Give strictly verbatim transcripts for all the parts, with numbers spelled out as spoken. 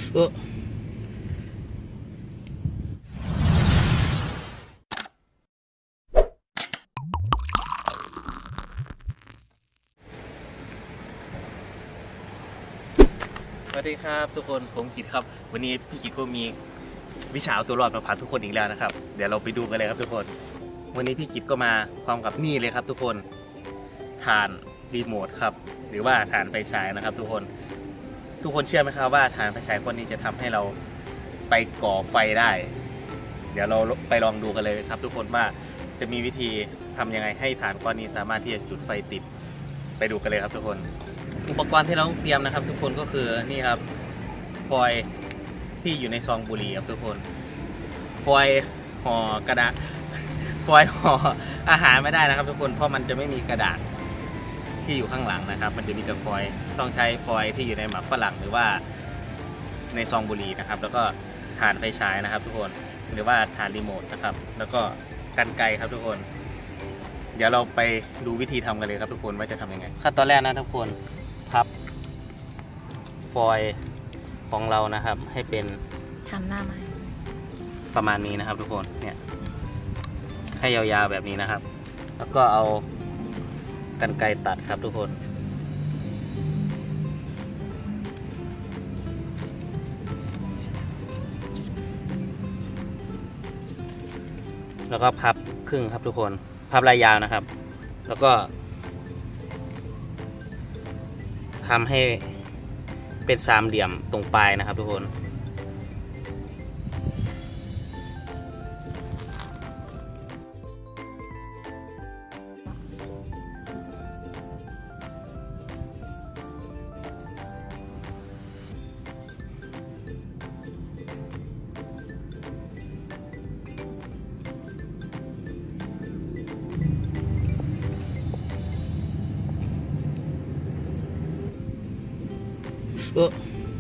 เออสวัสดีครับทุกคนผมกิตครับวันนี้พี่กิตก็มีวิชาเอาตัวรอดมาผ่านทุกคนอีกแล้วนะครับเดี๋ยวเราไปดูกันเลยครับทุกคนวันนี้พี่กิตก็มาพร้อมกับนี่เลยครับทุกคนถ่านรีโมทครับหรือว่าถ่านไฟฉายนะครับทุกคนทุกคนเชื่อไหมครับว่าถ่านไฟฉายก้อนนี้จะทำให้เราไปก่อไฟได้เดี๋ยวเราไปลองดูกันเลยครับทุกคนว่าจะมีวิธีทำยังไงให้ถ่านก้อนนี้สามารถที่จะจุดไฟติดไปดูกันเลยครับทุกคนอุปกรณ์ที่เราต้องเตรียมนะครับทุกคนก็คือนี่ครับฟอยล์ที่อยู่ในซองบุหรี่ครับทุกคนฟอยล์ห่อกระดาษฟอยล์ห่ออาหารไม่ได้นะครับทุกคนเพราะมันจะไม่มีกระดาษที่อยู่ข้างหลังนะครับมันจะมีแต่ฟอยล์ต้องใช้ฟอยล์ที่อยู่ในหมากฝรั่งหรือว่าในซองบุหรี่นะครับแล้วก็ถ่านไฟฉายนะครับทุกคนหรือว่าถ่านรีโมทนะครับแล้วก็กรรไกรครับทุกคนเดี๋ยวเราไปดูวิธีทำกันเลยครับทุกคนว่าจะทำยังไงขั้นตอนแรกนะทุกคนพับฟอยล์ของเรานะครับให้เป็นทำหน้าไหมประมาณนี้นะครับทุกคนเนี่ยให้ยาวๆแบบนี้นะครับแล้วก็เอากรรไกรตัดครับทุกคนแล้วก็พับครึ่งครับทุกคนพับลายยาวนะครับแล้วก็ทำให้เป็นสามเหลี่ยมตรงปลายนะครับทุกคนเออ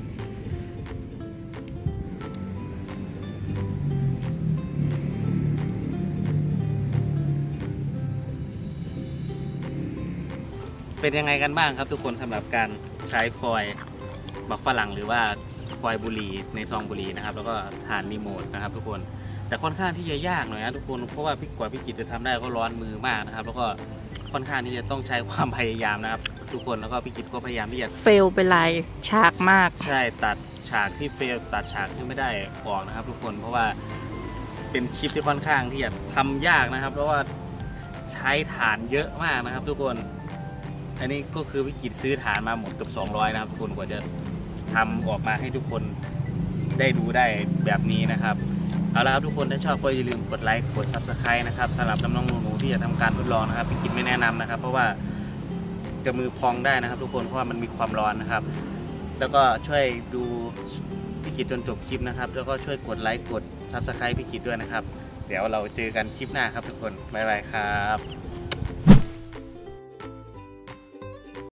เป็นยังไงกันบ้างครับทุกคนสำหรับการใช้ฟอยล์หมากฝรั่งหรือว่าฟอยล์บุหรี่ในซองบุหรี่นะครับแล้วก็ถ่านรีโมทนะครับทุกคนแต่ค่อนข้างที่จะยากหน่อยนะทุกคนเพราะว่าพี่กว่าพี่กิตจะทำได้ก็ร้อนมือมากนะครับแล้วก็ค่อนข้างที่จะต้องใช้ความพยายามนะครับทุกคนแล้วก็พี่กิตก็พยายามที่จะเฟลเป็นลายฉากมากใช่ตัดฉากที่เฟลตัดฉากที่ไม่ได้ออกนะครับทุกคนเพราะว่าเป็นคลิปที่ค่อนข้างที่จะทำยากนะครับเพราะว่าใช้ฐานเยอะมากนะครับทุกคนอันนี้ก็คือพี่กิตซื้อฐานมาหมดเกือบสองร้อยนะครับทุกคนกว่าจะทำออกมาให้ทุกคนได้ดูได้แบบนี้นะครับเอาละครับทุกคนถ้าชอบก็อย่าลืมกดไลค์กด ซับสไครบ์ นะครับสำหรับน้องๆหนูๆที่จะทำการทดลองนะครับพี่กิตไม่แนะนำนะครับเพราะว่าจะมือพองได้นะครับทุกคนเพราะว่ามันมีความร้อนนะครับแล้วก็ช่วยดูพี่กิตจนจบคลิปนะครับแล้วก็ช่วยกดไลค์กด ซับสไครบ์ พี่กิตด้วยนะครับเดี๋ยวเราเจอกันคลิปหน้าครับทุกคนบ๊ายบายครับ